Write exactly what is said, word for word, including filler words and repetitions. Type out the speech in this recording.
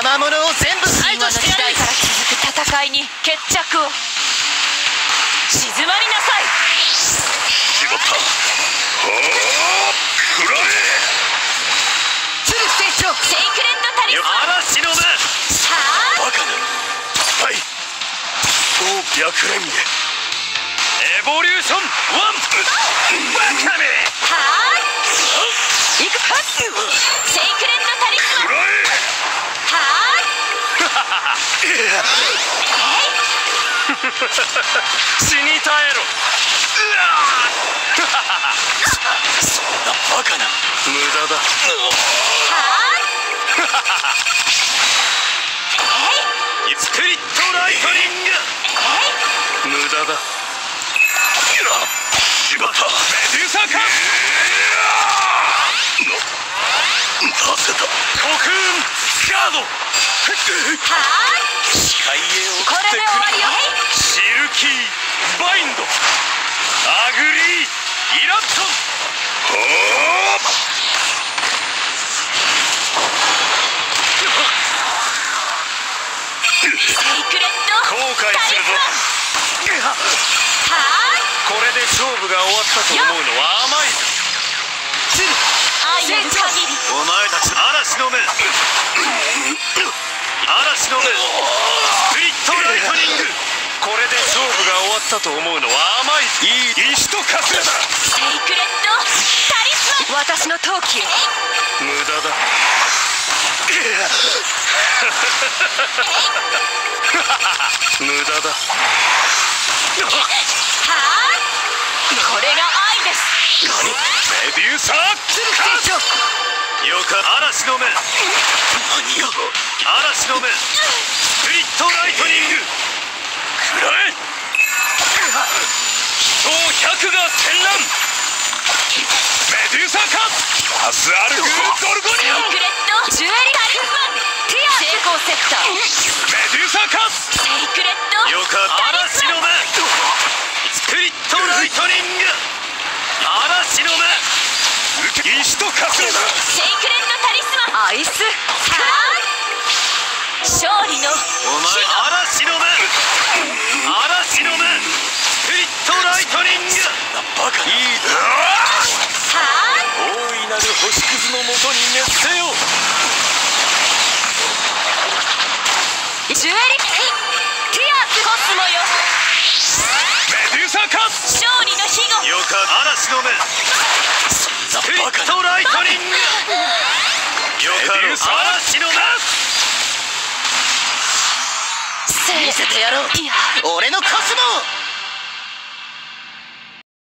魔物を全部排除してやる。 神話の時代から続く戦いに決着を。静まりなさい。 しまった。はあ、くらえ。 鶴船長、 セイクレットタリスマン。 嵐の目。 はあ、 バカな。はい。超白蓮華。エボリューションワン。バカめ。 はあ、いくか。セイクレットタリスマン。 くらえ。 はあ、 死に絶えろ。うわそんなバカな。無駄だ。スピリットライトニング。無駄だ。しまった。メデューサか。なぜだ。コクーンガード。視界へ送こってくる。 れで終わりよ。 シルキーバインド。アグリーイラットン。はあ。 セイクレット後悔するぞ。 はあ、 これで勝負が終わったと思うのは甘いぞ。 鶴愛ある限り。 お前たち嵐の目。嵐の目。スピリットライトニング。これで勝負が終わったと思うのは甘いぞ。いい石とカスラだ。 セイクレットタリスマン。私の闘気を。 無駄だ。無駄だ。 はあ、これが愛です。 メデューサー。 鶴船長、 よか嵐の目。何が嵐の目。スピリットライトニング。くらえ。人ひゃくが戦乱。メデューサーか。パスアルグゴルゴニオン。 セイクレットジュエリータリスマン。ティア成功セクター。 メデューサーか。 セイクレットよか嵐の目。スピリットライトニング。嵐の目。石とカスラだ。 セイクレットタリスマン。アイス。はあ、勝利のお前嵐の目。嵐の目。スピリットライトニング。バカいいだ。 はあ、 大いなる星屑のもとに熱せよ。 ジュエリーティアスコスモよ。 メデューサーか。 勝利の庇護。 よか嵐の目。スピリットライトニング。よか嵐の目。 見せてやろう。 いや、 俺のコス